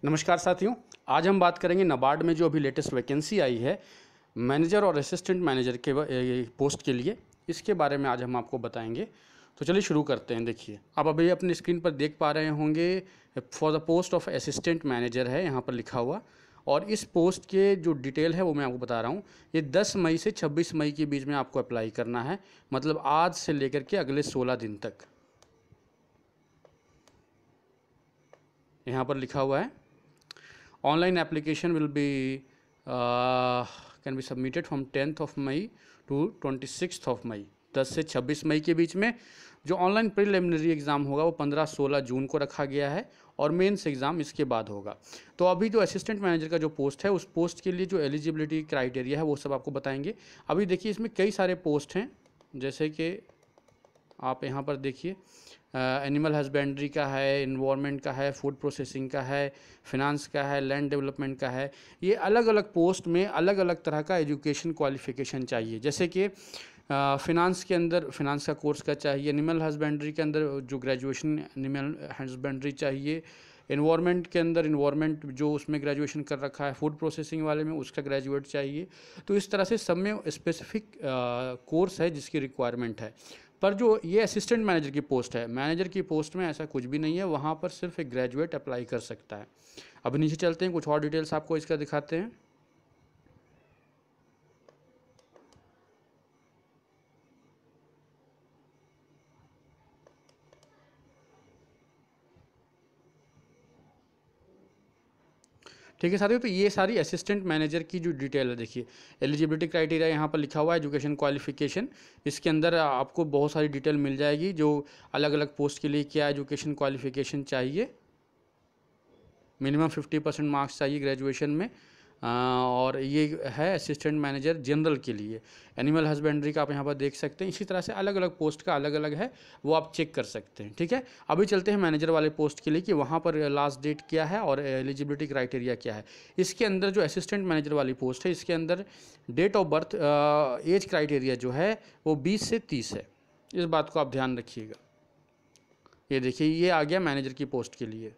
नमस्कार साथियों, आज हम बात करेंगे नबार्ड में जो अभी लेटेस्ट वैकेंसी आई है मैनेजर और असिस्टेंट मैनेजर के पोस्ट के लिए। इसके बारे में आज हम आपको बताएंगे। तो चलिए शुरू करते हैं। देखिए, आप अभी अपनी स्क्रीन पर देख पा रहे होंगे for the post of assistant manager है यहाँ पर लिखा हुआ, और इस पोस्ट के जो डिटेल है वो मैं आपको बता रहा हूँ। ये 10 मई से 26 मई के बीच में आपको अप्लाई करना है, मतलब आज से लेकर के अगले 16 दिन तक। यहाँ पर लिखा हुआ है online application will be can be submitted from 10th of May to 26th of May. 10 से 26 मई के बीच में जो ऑनलाइन प्रीलिमिनरी एग्ज़ाम होगा वो 15-16 जून को रखा गया है, और मेंस एग्ज़ाम इसके बाद होगा। तो अभी जो असिस्टेंट मैनेजर का जो पोस्ट है उस पोस्ट के लिए जो एलिजिबिलिटी क्राइटेरिया है वो सब आपको बताएंगे। अभी देखिए, इसमें कई सारे पोस्ट हैं, जैसे कि आप यहाँ पर देखिए एनिमल हस्बेंड्री का है, इन्वायरमेंट का है, फूड प्रोसेसिंग का है, फिनांस का है, लैंड डेवलपमेंट का है। ये अलग अलग पोस्ट में अलग अलग तरह का एजुकेशन क्वालिफिकेशन चाहिए। जैसे कि फिनांस के अंदर फिनांस का कोर्स का चाहिए, एनिमल हस्बेंड्री के अंदर जो ग्रेजुएशन एनिमल हस्बेंड्री चाहिए, इन्वायरमेंट के अंदर इन्वायरमेंट जो उसमें ग्रेजुएशन कर रखा है, फूड प्रोसेसिंग वाले में उसका ग्रेजुएट चाहिए। तो इस तरह से सब में स्पेसिफिक कोर्स है जिसकी रिक्वायरमेंट है। पर जो ये असिस्टेंट मैनेजर की पोस्ट है, मैनेजर की पोस्ट में ऐसा कुछ भी नहीं है, वहाँ पर सिर्फ एक ग्रेजुएट अप्लाई कर सकता है। अब नीचे चलते हैं, कुछ और डिटेल्स आपको इसका दिखाते हैं। ठीक है साथियों, तो ये सारी असिस्टेंट मैनेजर की जो डिटेल है, देखिए एलिजिबिलिटी क्राइटेरिया यहाँ पर लिखा हुआ है, एजुकेशन क्वालिफिकेशन। इसके अंदर आपको बहुत सारी डिटेल मिल जाएगी, जो अलग अलग पोस्ट के लिए क्या एजुकेशन क्वालिफिकेशन चाहिए। मिनिमम 50% मार्क्स चाहिए ग्रेजुएशन में, और ये है असिस्टेंट मैनेजर जनरल के लिए। एनिमल हस्बेंड्री का आप यहाँ पर देख सकते हैं। इसी तरह से अलग अलग पोस्ट का अलग अलग है, वो आप चेक कर सकते हैं। ठीक है, अभी चलते हैं मैनेजर वाले पोस्ट के लिए कि वहाँ पर लास्ट डेट क्या है और एलिजिबिलिटी क्राइटेरिया क्या है। इसके अंदर जो असिस्टेंट मैनेजर वाली पोस्ट है, इसके अंदर date of birth age criteria जो है वो 20 से 30 है। इस बात को आप ध्यान रखिएगा। ये देखिए, ये आ गया मैनेजर की पोस्ट के लिए।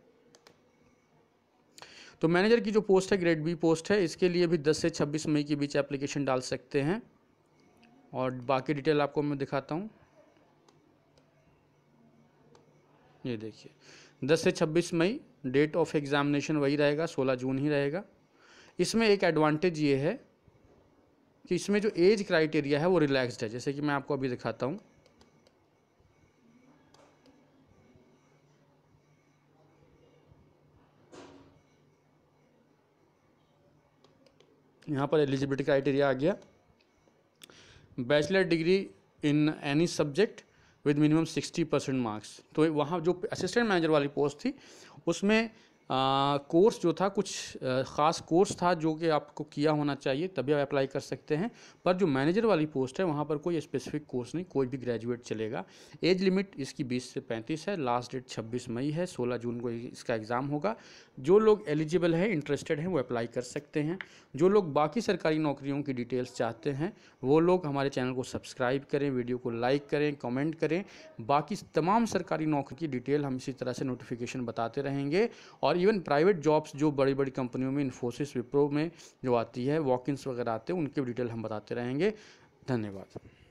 तो मैनेजर की जो पोस्ट है ग्रेड बी पोस्ट है, इसके लिए भी 10 से 26 मई के बीच एप्लीकेशन डाल सकते हैं, और बाकी डिटेल आपको मैं दिखाता हूँ। ये देखिए, 10 से 26 मई डेट ऑफ एग्जामिनेशन वही रहेगा, 16 जून ही रहेगा। इसमें एक एडवांटेज ये है कि इसमें जो एज क्राइटेरिया है वो रिलैक्स्ड है, जैसे कि मैं आपको अभी दिखाता हूँ। यहाँ पर एलिजिबिलिटी क्राइटेरिया आ गया, bachelor degree in any subject with minimum 60% marks. तो वहाँ जो असिस्टेंट मैनेजर वाली पोस्ट थी उसमें कोर्स जो था, कुछ ख़ास कोर्स था जो कि आपको किया होना चाहिए, तभी आप अप्लाई कर सकते हैं। पर जो मैनेजर वाली पोस्ट है वहाँ पर कोई स्पेसिफिक कोर्स नहीं, कोई भी ग्रेजुएट चलेगा। एज लिमिट इसकी 20 से 35 है, लास्ट डेट 26 मई है, 16 जून को इसका एग्ज़ाम होगा। जो लोग एलिजिबल हैं, इंटरेस्टेड हैं, वो अप्लाई कर सकते हैं। जो लोग बाकी सरकारी नौकरियों की डिटेल्स चाहते हैं वो लोग हमारे चैनल को सब्सक्राइब करें, वीडियो को लाइक करें, कमेंट करें। बाकी तमाम सरकारी नौकरी की डिटेल हम इसी तरह से नोटिफिकेशन बताते रहेंगे। और इवन प्राइवेट जॉब्स जो बड़ी बड़ी कंपनियों में, इन्फोसिस, विप्रो में जो आती है, वॉक-इन्स वगैरह आते हैं, उनके डिटेल हम बताते रहेंगे। धन्यवाद।